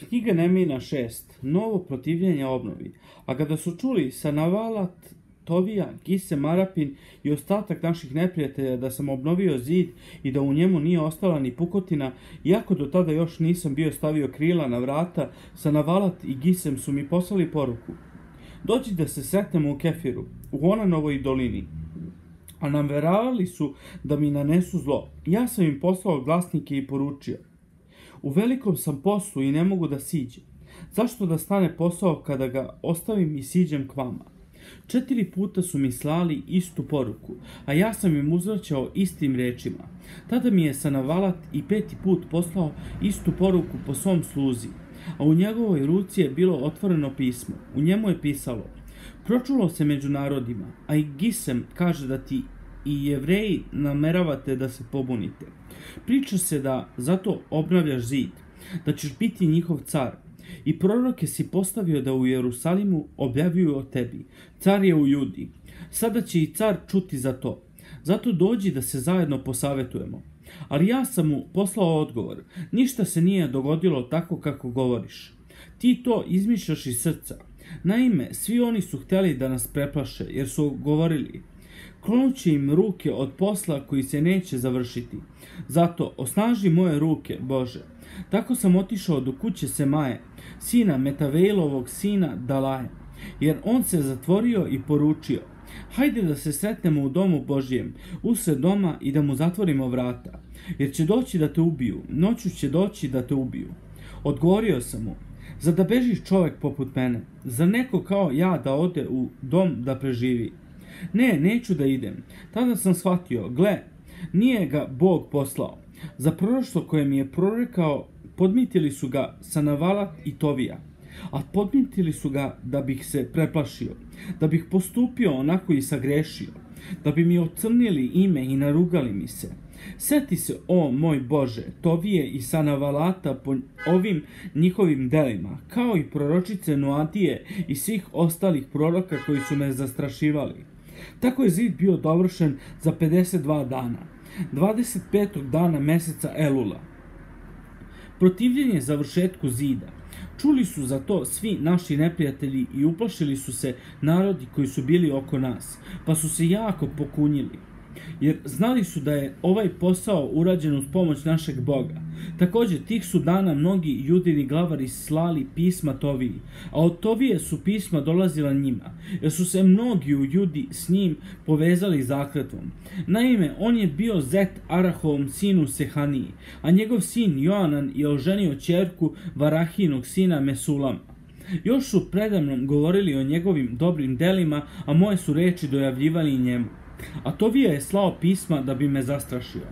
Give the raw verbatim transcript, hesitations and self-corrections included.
Knjiga Nemina šest. Novo protivljenje obnovi. A kada su čuli Sanavalat, Tovija, Gisem, Arapin i ostatak naših neprijatelja da sam obnovio zid i da u njemu nije ostala ni pukotina, iako do tada još nisam bio stavio krila na vrata, Sanavalat i Gisem su mi poslali poruku. Dođi da se sretnemo u Kefiru, u Onanovoj dolini. A nameravali su da mi nanesu zlo. Ja sam im poslao glasnike i poručio. U velikom sam poslu i ne mogu da siđem. Zašto da stane posao kada ga ostavim i siđem k vama? Četiri puta su mi slali istu poruku, a ja sam im uzvraćao istim rečima. Tada mi je Sanavalat i peti put poslao istu poruku po svom sluzi, a u njegovoj ruci je bilo otvoreno pismo. U njemu je pisalo: pročulo se među narodima, a i Gisem kaže da ti i Jevreji nameravate da se pobunite. Priča se da zato obnavljaš zid, da ćeš biti njihov car. I proroke si postavio da u Jerusalimu objavljuju o tebi. Car je u Judi. Sada će i car čuti za to. Zato dođi da se zajedno posavetujemo. Ali ja sam mu poslao odgovor. Ništa se nije dogodilo tako kako govoriš. Ti to izmišljaš iz srca. Naime, svi oni su htjeli da nas preplaše, jer su govorili: klonući im ruke od posla koji se neće završiti. Zato osnaži moje ruke, Bože. Tako sam otišao do kuće Semaje, sina Metaveilovog sina Dalaje, jer on se zatvorio i poručio: hajde da se sretnemo u domu Božijem, usred doma, i da mu zatvorimo vrata, jer će doći da te ubiju, noću će doći da te ubiju. Odgovorio sam mu: zar da bežiš čovek poput mene? Zar neko kao ja da ode u dom da preživi? Ne, neću da idem. Tada sam shvatio, gle, nije ga Bog poslao. Za proroštvo koje mi je prorekao podmitili su ga Sanavalat i Tovija, a podmitili su ga da bih se preplašio, da bih postupio onako i sagrešio, da bi mi ocrnili ime i narugali mi se. Seti se, o moj Bože, Tovije i Sanavalata po ovim njihovim delima, kao i proročice Noadije i svih ostalih proroka koji su me zastrašivali. Tako je zid bio dovršen za pedeset dva dana, dvadeset petog dana meseca Elula. Protivljenje završetku zida. Čuli su za to svi naši neprijatelji i uplašili su se narodi koji su bili oko nas, pa su se jako pokunjili, jer znali su da je ovaj posao urađen uz pomoć našeg Boga. Također, tih su dana mnogi judini glavari slali pisma Toviji, a od Tovije su pisma dolazila njima, jer su se mnogi u Judi s njim povezali zakletvom. Naime, on je bio zet Arahovom sinu Sehaniji, a njegov sin Joanan je oženio ćerku Varahinog sina Mesulama. Još su predamnom govorili o njegovim dobrim delima, a moje su reči dojavljivali njemu. A Tovija je slao pisma da bi me zastrašio.